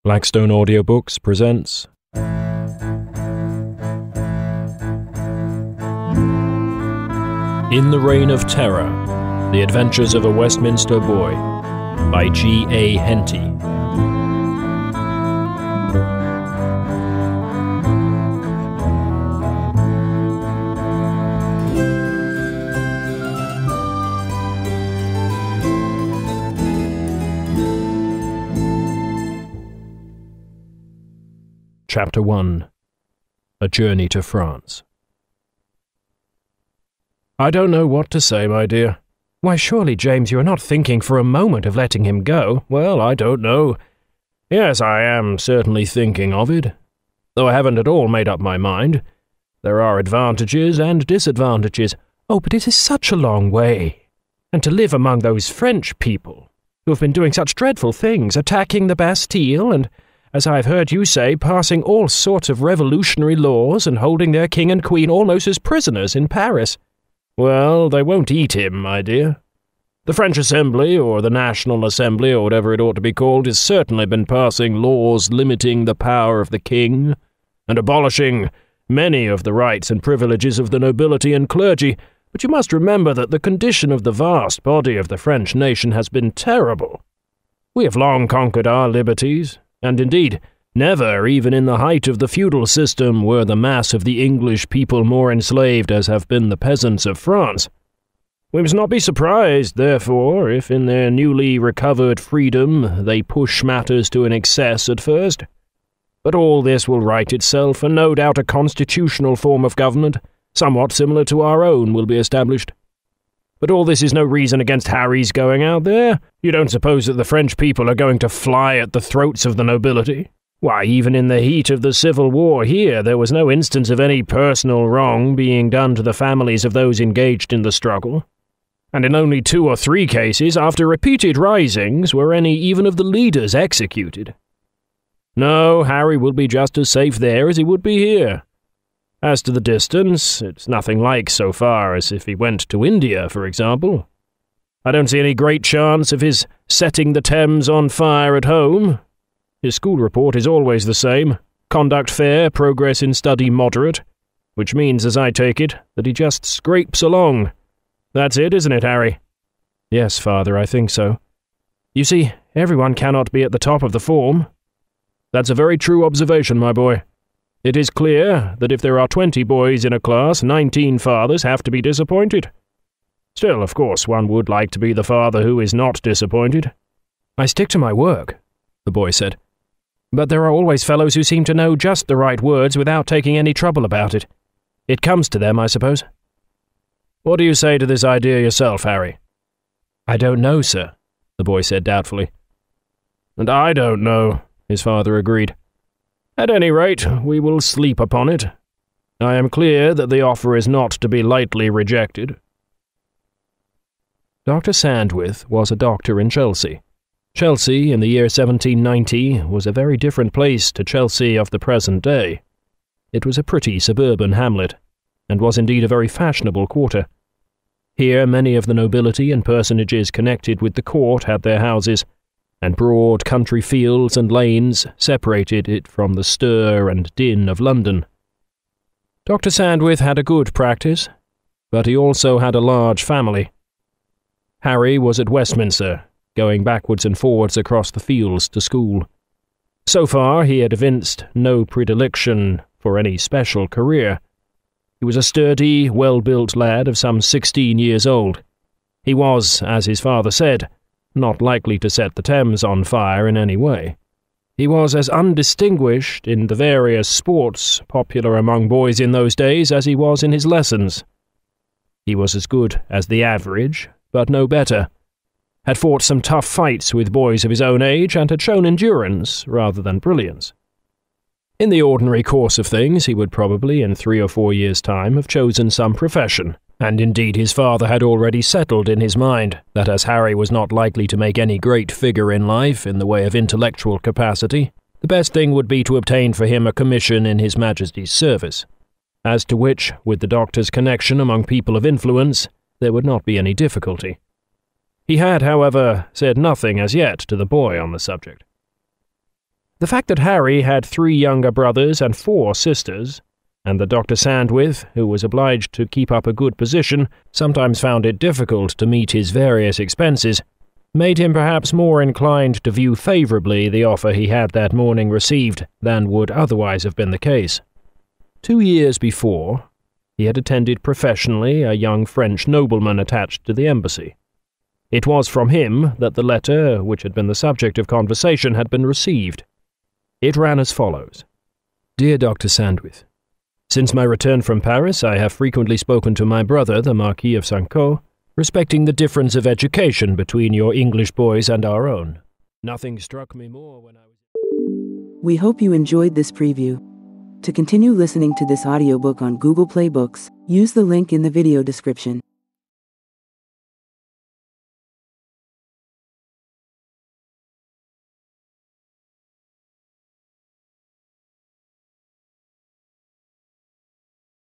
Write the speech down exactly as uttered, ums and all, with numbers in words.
Blackstone Audiobooks presents In the Reign of Terror, The Adventures of a Westminster Boy by G A Henty. Chapter one. A Journey to France. I don't know what to say, my dear. Why, surely, James, you are not thinking for a moment of letting him go. Well, I don't know. Yes, I am certainly thinking of it, though I haven't at all made up my mind. There are advantages and disadvantages. Oh, but it is such a long way. And to live among those French people, who have been doing such dreadful things, attacking the Bastille and, as I have heard you say, passing all sorts of revolutionary laws and holding their king and queen almost as prisoners in Paris. Well, they won't eat him, my dear. The French Assembly, or the National Assembly, or whatever it ought to be called, has certainly been passing laws limiting the power of the king and abolishing many of the rights and privileges of the nobility and clergy, but you must remember that the condition of the vast body of the French nation has been terrible. We have long conquered our liberties, and indeed, never, even in the height of the feudal system, were the mass of the English people more enslaved as have been the peasants of France. We must not be surprised, therefore, if in their newly recovered freedom they push matters to an excess at first. But all this will right itself, and no doubt a constitutional form of government, somewhat similar to our own, will be established. But all this is no reason against Harry's going out there. You don't suppose that the French people are going to fly at the throats of the nobility? Why, even in the heat of the Civil War here, there was no instance of any personal wrong being done to the families of those engaged in the struggle. And in only two or three cases, after repeated risings, were any even of the leaders executed. No, Harry will be just as safe there as he would be here. As to the distance, it's nothing like so far as if he went to India, for example. I don't see any great chance of his setting the Thames on fire at home. His school report is always the same: conduct fair, progress in study moderate, which means, as I take it, that he just scrapes along. That's it, isn't it, Harry? Yes, father, I think so. You see, everyone cannot be at the top of the form. That's a very true observation, my boy. It is clear that if there are twenty boys in a class, nineteen fathers have to be disappointed. Still, of course, one would like to be the father who is not disappointed. I stick to my work, the boy said. But there are always fellows who seem to know just the right words without taking any trouble about it. It comes to them, I suppose. What do you say to this idea yourself, Harry? I don't know, sir, the boy said doubtfully. And I don't know, his father agreed. At any rate, we will sleep upon it. I am clear that the offer is not to be lightly rejected. Doctor Sandwith was a doctor in Chelsea. Chelsea, in the year seventeen ninety, was a very different place to Chelsea of the present day. It was a pretty suburban hamlet, and was indeed a very fashionable quarter. Here many of the nobility and personages connected with the court had their houses, and broad country fields and lanes separated it from the stir and din of London. Doctor Sandwith had a good practice, but he also had a large family. Harry was at Westminster, going backwards and forwards across the fields to school. So far he had evinced no predilection for any special career. He was a sturdy, well-built lad of some sixteen years old. He was, as his father said, not likely to set the Thames on fire in any way. He was as undistinguished in the various sports popular among boys in those days as he was in his lessons. He was as good as the average, but no better, had fought some tough fights with boys of his own age, and had shown endurance rather than brilliance. In the ordinary course of things, he would probably, in three or four years' time, have chosen some profession, and indeed his father had already settled in his mind that as Harry was not likely to make any great figure in life in the way of intellectual capacity, the best thing would be to obtain for him a commission in His Majesty's service, as to which, with the doctor's connection among people of influence, there would not be any difficulty. He had, however, said nothing as yet to the boy on the subject. The fact that Harry had three younger brothers and four sisters, and that Doctor Sandwith, who was obliged to keep up a good position, sometimes found it difficult to meet his various expenses, made him perhaps more inclined to view favourably the offer he had that morning received than would otherwise have been the case. Two years before, he had attended professionally a young French nobleman attached to the embassy. It was from him that the letter, which had been the subject of conversation, had been received. It ran as follows. Dear Doctor Sandwith, since my return from Paris, I have frequently spoken to my brother, the Marquis of Saint-Caux, respecting the difference of education between your English boys and our own. Nothing struck me more when I was... We hope you enjoyed this preview. To continue listening to this audiobook on Google Play Books, use the link in the video description.